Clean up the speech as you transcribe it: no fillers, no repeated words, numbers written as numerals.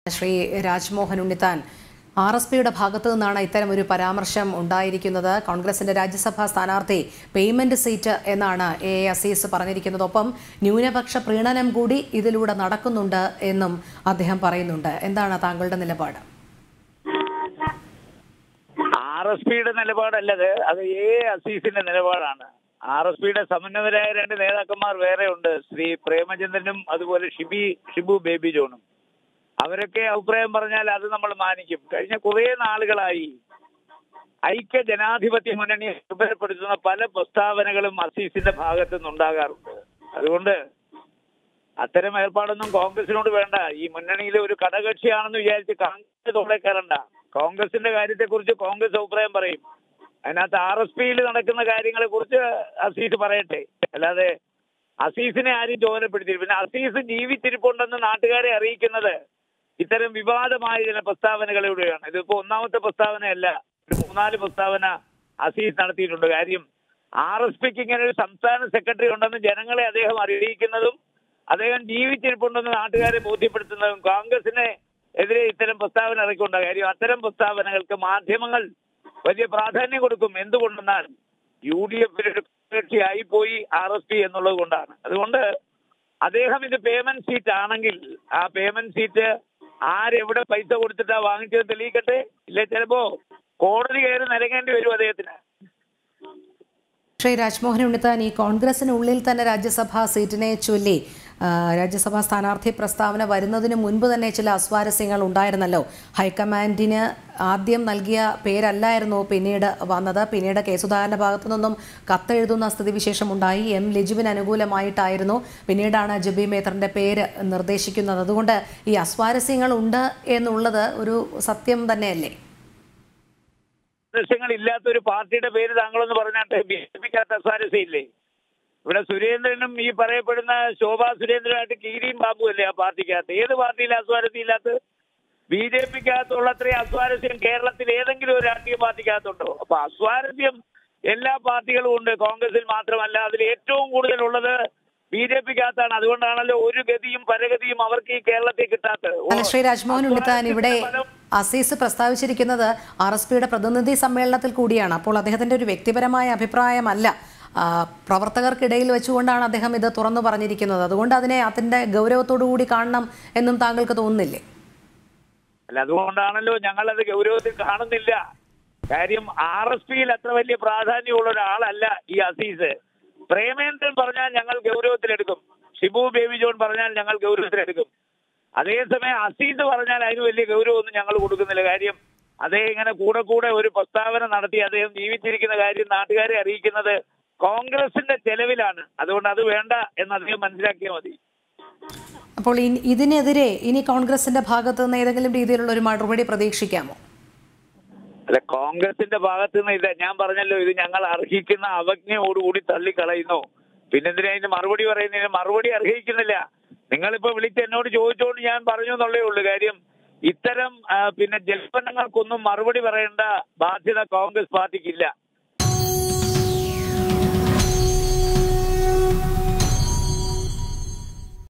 ശ്രീ രാജ്മോഹൻ ഉണ്ണിത്താൻ RSPയുടെ ഭാഗത്തു നിന്നാണ് ഇത്തരം ഒരു പരാമർശം ഉണ്ടായിരിക്കുന്നത്. കോൺഗ്രസിന്റെ രാജ്യസഭാ സ്ഥാനാർത്ഥി പേയ്മെന്റ് സീറ്റ് എന്നാണ് അസീസ് പറഞ്ഞിരിക്കുന്നത്. ഒപ്പം ന്യൂനപക്ഷ പ്രീണനം കൂടി ഇതിലൂടെ നടക്കുന്നുണ്ട് എന്നും അദ്ദേഹം പറയുന്നുണ്ട്. എന്താണ് താങ്കളുടെ നിലപാട്? RSPയുടെ നിലപാടല്ലത്, അത് അസീസിന്റെ നിലപാടാണ്. RSPയുടെ സമന്വയരായ രണ്ട് നേതാക്കന്മാർ വേറെ ഉണ്ട്, ശ്രീ പ്രേമചന്ദ്രനും അതുപോലെ ഷിബു ബേബി ജോണും. അവരൊക്കെ അഭിപ്രായം പറഞ്ഞാൽ അത് നമ്മൾ മാനിക്കും. കഴിഞ്ഞ കുറെ നാളുകളായി ഐക്യ ജനാധിപത്യ മുന്നണിയെ ദുർബലപ്പെടുത്തുന്ന പല പ്രസ്താവനകളും അസീസിന്റെ ഭാഗത്തു നിന്നുണ്ടാകാറുണ്ട്. അതുകൊണ്ട് അത്തരം ഏർപ്പാടൊന്നും കോൺഗ്രസിനോട് വേണ്ട. ഈ മുന്നണിയിലെ ഒരു ഘടകകക്ഷിയാണെന്ന് വിചാരിച്ച് കോൺഗ്രസ് തോളെ കയറണ്ട. കോൺഗ്രസിന്റെ കാര്യത്തെക്കുറിച്ച് കോൺഗ്രസ് അഭിപ്രായം പറയും. അതിനകത്ത് RSPയിൽ നടക്കുന്ന കാര്യങ്ങളെ കുറിച്ച് അസീസ് പറയട്ടെ, അല്ലാതെ അസീസിനെ ആരും ചോദനപ്പെടുത്തിയില്ല. പിന്നെ അസീസ് ജീവിച്ചിരിപ്പുണ്ടെന്ന് നാട്ടുകാരെ അറിയിക്കുന്നത് ഇത്തരം വിവാദമായ ചില പ്രസ്താവനകളിലൂടെയാണ്. ഇതിപ്പോ ഒന്നാമത്തെ പ്രസ്താവനയല്ല, ഒരു 3-4 പ്രസ്താവന അസീസ് നടത്തിയിട്ടുണ്ട്. കാര്യം RSPക്ക് ഇങ്ങനെ ഒരു സംസ്ഥാന സെക്രട്ടറി ഉണ്ടെന്ന് ജനങ്ങളെ അദ്ദേഹം അറിയിക്കുന്നതും അദ്ദേഹം ജീവിച്ചിരിപ്പുണ്ടെന്ന് നാട്ടുകാരെ ബോധ്യപ്പെടുത്തുന്നതും കോൺഗ്രസിനെ എതിരെ ഇത്തരം പ്രസ്താവന ഇറക്കിക്കൊണ്ട കാര്യം. അത്തരം പ്രസ്താവനകൾക്ക് മാധ്യമങ്ങൾ വലിയ പ്രാധാന്യം കൊടുക്കും. എന്തുകൊണ്ടെന്നാൽ UDFിലൊരു കക്ഷിയായി പോയി RSP എന്നുള്ളത് കൊണ്ടാണ്. അതുകൊണ്ട് അദ്ദേഹം ഇത് പേയ്മെന്റ് സീറ്റ് ആണെങ്കിൽ ആ പേയ്മെന്റ് സീറ്റ് ആരെവിടെ പൈസ കൊടുത്തിട്ടാ വാങ്ങിച്ചത് തെളിയിക്കട്ടെ. ഇല്ലേ ചിലപ്പോ കോടതി കയറി നിരങ്ങേണ്ടി വരും അദ്ദേഹത്തിന്. ശ്രീ രാജ്മോഹൻ ഉണ്ണിത്താൻ, ഈ കോൺഗ്രസിനുള്ളിൽ തന്നെ രാജ്യസഭാ സീറ്റിനെ ചൊല്ലി രാജ്യസഭാ സ്ഥാനാർത്ഥി പ്രസ്താവന വരുന്നതിന് മുൻപ് തന്നെ ചില അസ്വാരസ്യങ്ങൾ ഉണ്ടായിരുന്നല്ലോ. ഹൈക്കമാൻഡിന് ആദ്യം നൽകിയ പേരല്ലായിരുന്നു പിന്നീട് വന്നത്. പിന്നീട് കെ സുധാകരന്റെ ഭാഗത്തു നിന്നും കത്തെഴുതുന്ന സ്ഥിതിവിശേഷം ഉണ്ടായി. ലിജുവിന് അനുകൂലമായിട്ടായിരുന്നു. പിന്നീടാണ് ജബി മേത്തറിന്റെ പേര് നിർദ്ദേശിക്കുന്നത്. അതുകൊണ്ട് ഈ അസ്വാരസ്യങ്ങൾ ഉണ്ട് എന്നുള്ളത് ഒരു സത്യം തന്നെയല്ലേ? ഇല്ലാത്തൊരു പാർട്ടിയുടെ പേര് താങ്കളൊന്ന് പറഞ്ഞാട്ടെ. BJPക്കകത്ത് അസ്വാരസ്യം ഇല്ലേ? ഇവിടെ സുരേന്ദ്രനും ഈ പറയപ്പെടുന്ന ശോഭാ സുരേന്ദ്രനായിട്ട് കീരിയും ബാബു അല്ലേ ആ പാർട്ടിക്കകത്ത്? ഏത് പാർട്ടിയിലെ അസ്വാരസ്യം ഇല്ലാത്ത? BJPക്കകത്തുള്ള അത്രയും അസ്വാരസ്യം കേരളത്തിൽ ഏതെങ്കിലും ഒരു രാഷ്ട്രീയ പാർട്ടിക്കകത്തുണ്ടോ? അപ്പൊ അസ്വാരസ്യം എല്ലാ പാർട്ടികളും ഉണ്ട്, കോൺഗ്രസിൽ മാത്രമല്ല. അതിൽ ഏറ്റവും കൂടുതലുള്ളത് BJPക്കകത്താണ്. അതുകൊണ്ടാണല്ലോ ഒരു ഗതിയും പരഗതിയും അവർക്ക് ഈ കേരളത്തിൽ കിട്ടാത്തത്. ശ്രീ രാജ്മോഹൻ ഉണ്ണിത്താൻ, ഇവിടെ അസീസ് പ്രസ്താവിച്ചിരിക്കുന്നത് RSPയുടെ പ്രതിനിധി സമ്മേളനത്തിൽ കൂടിയാണ്. അപ്പോൾ അദ്ദേഹത്തിന്റെ ഒരു വ്യക്തിപരമായ അഭിപ്രായമല്ല, പ്രവർത്തകർക്കിടയിൽ വെച്ചുകൊണ്ടാണ് അദ്ദേഹം ഇത് തുറന്നു പറഞ്ഞിരിക്കുന്നത്. അതുകൊണ്ട് അതിന്റെ ഗൗരവത്തോടു കൂടി കാണണം എന്നും താങ്കൾക്ക് തോന്നുന്നില്ലേ? അല്ല, അതുകൊണ്ടാണല്ലോ ഞങ്ങളത് ഗൗരവത്തിൽ കാണുന്നില്ല. കാര്യം RSPയിൽ അത്ര വലിയ പ്രാധാന്യമുള്ള ഒരാളല്ല ഈ അസീസ്. പ്രേമേന്ദ്രൻ പറഞ്ഞാൽ ഞങ്ങൾ ഗൗരവത്തിലെടുക്കും, ഷിബു ബേബി ജോൺ പറഞ്ഞാൽ ഞങ്ങൾ ഗൗരവത്തിലെടുക്കും. അതേസമയം അസീസ് പറഞ്ഞാൽ അതിന് വലിയ ഗൗരവമൊന്നും ഞങ്ങൾ കൊടുക്കുന്നില്ല. കാര്യം അദ്ദേഹം ഇങ്ങനെ കൂടെ ഒരു പ്രസ്താവന നടത്തി അദ്ദേഹം ജീവിച്ചിരിക്കുന്ന കാര്യം നാട്ടുകാരെ അറിയിക്കുന്നത് കോൺഗ്രസിന്റെ ചെലവിലാണ്. അതുകൊണ്ട് അത് വേണ്ട എന്ന് അദ്ദേഹം മനസ്സിലാക്കിയാൽ മതി. അപ്പോൾ ഇതിനെതിരെ ഇനി കോൺഗ്രസിന്റെ ഭാഗത്തു നിന്ന് ഏതെങ്കിലും രീതിയിലുള്ള ഒരു മറുപടി പ്രതീക്ഷിക്കാമോ? അല്ല, കോൺഗ്രസിന്റെ ഭാഗത്തു നിന്ന് ഇല്ല. ഞാൻ പറഞ്ഞല്ലോ, ഇത് ഞങ്ങൾ അർഹിക്കുന്ന അവജ്ഞയോടുകൂടി തള്ളിക്കളയുന്നു. പിന്നെന്തിനാ അതിന് മറുപടി പറയുന്നതിന്? മറുപടി അർഹിക്കുന്നില്ല. നിങ്ങളിപ്പോ വിളിച്ച് എന്നോട് ചോദിച്ചോണ്ട് ഞാൻ പറഞ്ഞു എന്നുള്ളേ ഉള്ളൂ. കാര്യം ഇത്തരം ജൽപ്പനങ്ങൾക്കൊന്നും മറുപടി പറയേണ്ട ബാധ്യത കോൺഗ്രസ് പാർട്ടിക്കില്ല.